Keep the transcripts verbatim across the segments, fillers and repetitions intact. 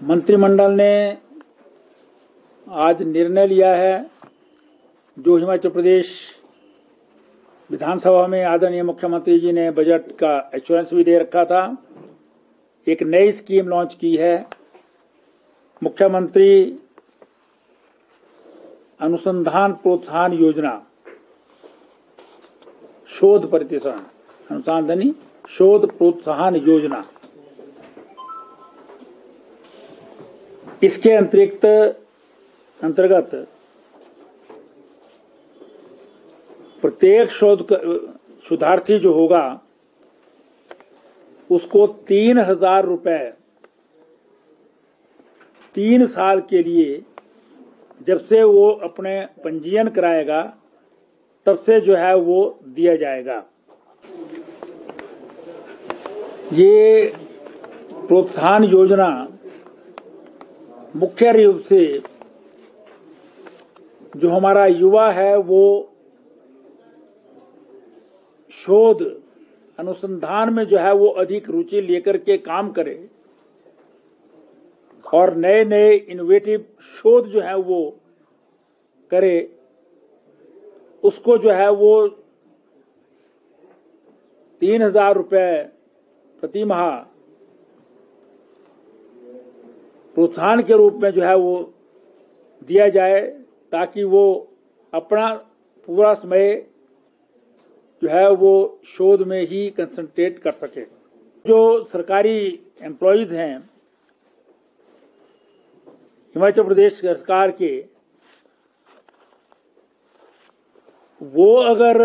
मंत्रिमंडल ने आज निर्णय लिया है, जो हिमाचल प्रदेश विधानसभा में आदरणीय मुख्यमंत्री जी ने बजट का एश्योरेंस भी दे रखा था। एक नई स्कीम लॉन्च की है, मुख्यमंत्री अनुसंधान प्रोत्साहन योजना, शोध प्रतिशत अनुसंधानी शोध प्रोत्साहन योजना। इसके अतिरिक्त अंतर्गत प्रत्येक शोध शोधार्थी जो होगा उसको तीन हजार रुपए तीन साल के लिए, जब से वो अपने पंजीयन कराएगा तब से जो है वो दिया जाएगा। ये प्रोत्साहन योजना मुख्य रूप से जो हमारा युवा है वो शोध अनुसंधान में जो है वो अधिक रुचि लेकर के काम करे और नए नए इनोवेटिव शोध जो है वो करे, उसको जो है वो तीन हजार रुपये प्रति माह प्रोत्साहन के रूप में जो है वो दिया जाए, ताकि वो अपना पूरा समय जो है वो शोध में ही कंसंट्रेट कर सके। जो सरकारी एम्प्लॉयज हैं हिमाचल प्रदेश सरकार के, वो अगर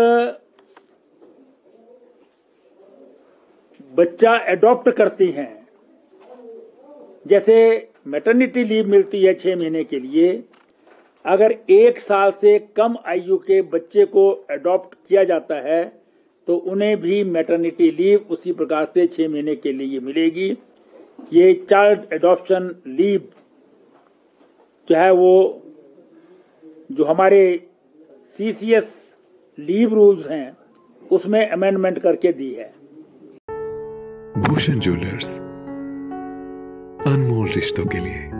बच्चा एडॉप्ट करती हैं, जैसे मैटरनिटी लीव मिलती है छह महीने के लिए, अगर एक साल से कम आयु के बच्चे को एडॉप्ट किया जाता है तो उन्हें भी मैटरनिटी लीव उसी प्रकार से छह महीने के लिए मिलेगी। ये चाइल्ड एडॉप्शन लीव जो है वो जो हमारे सीसीएस लीव रूल्स हैं उसमें अमेंडमेंट करके दी है। भूषण ज्वेलर्स, अनमोल रिश्तों के लिए।